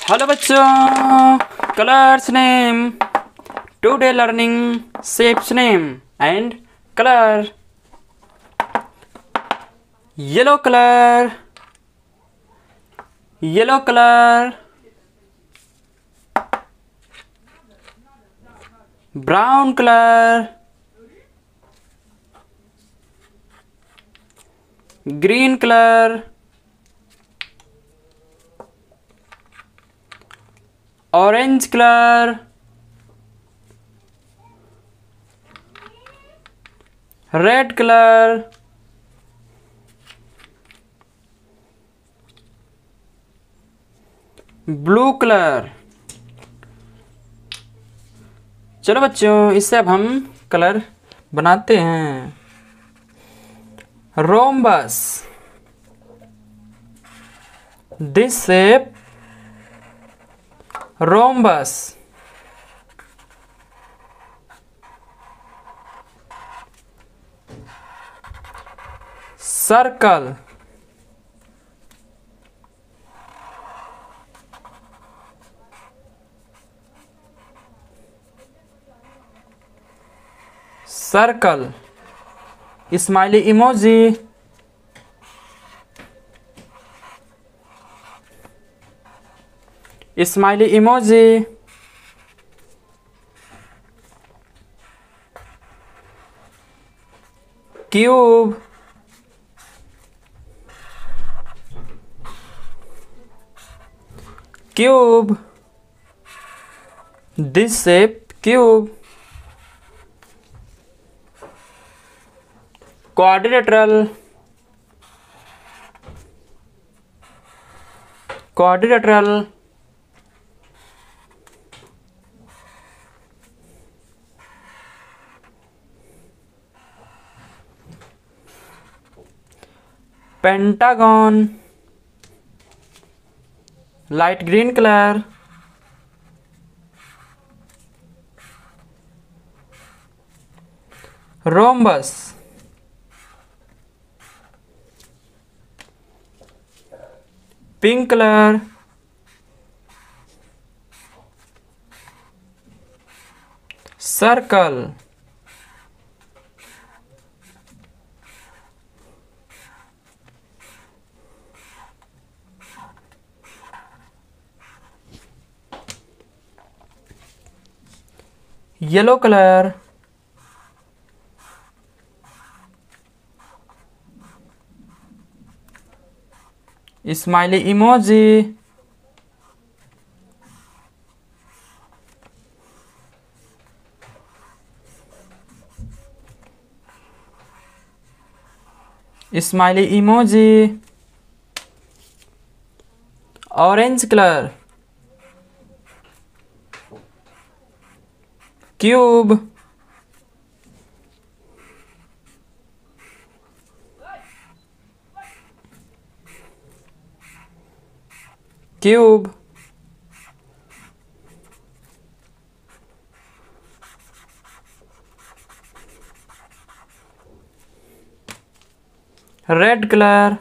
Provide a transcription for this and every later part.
Hello बच्चों, colours name. Today learning shapes name and colour. Yellow colour, yellow colour, brown colour, green colour, orange colour, red colour, blue colour. चलो बच्चों, इससे अब हम colour बनाते हैं। Rhombus, this shape rhombus. Circle, circle. Smiley emoji, smiley emoji. Cube, cube, this shape cube. Quadrilateral, quadrilateral. Pentagon, light green colour. Rhombus, pink colour. Circle, yellow colour. Smiley emoji. Smiley emoji. Orange colour. Cube, cube. Red colour.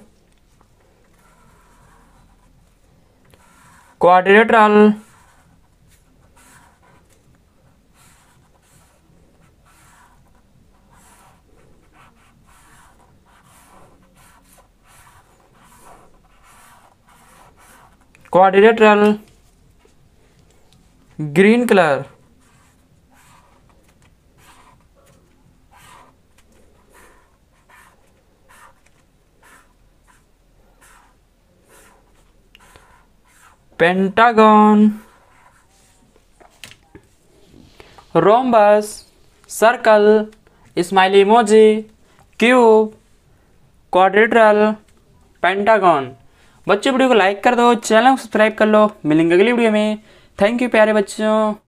Quadrilateral. Quadrilateral. Green colour. Pentagon, rhombus, circle, smiley emoji, cube, quadrilateral, pentagon. बच्चों, video को like कर दो, channel को subscribe कर लो। मिलेंगे अगली video में। Thank you प्यारे बच्चों।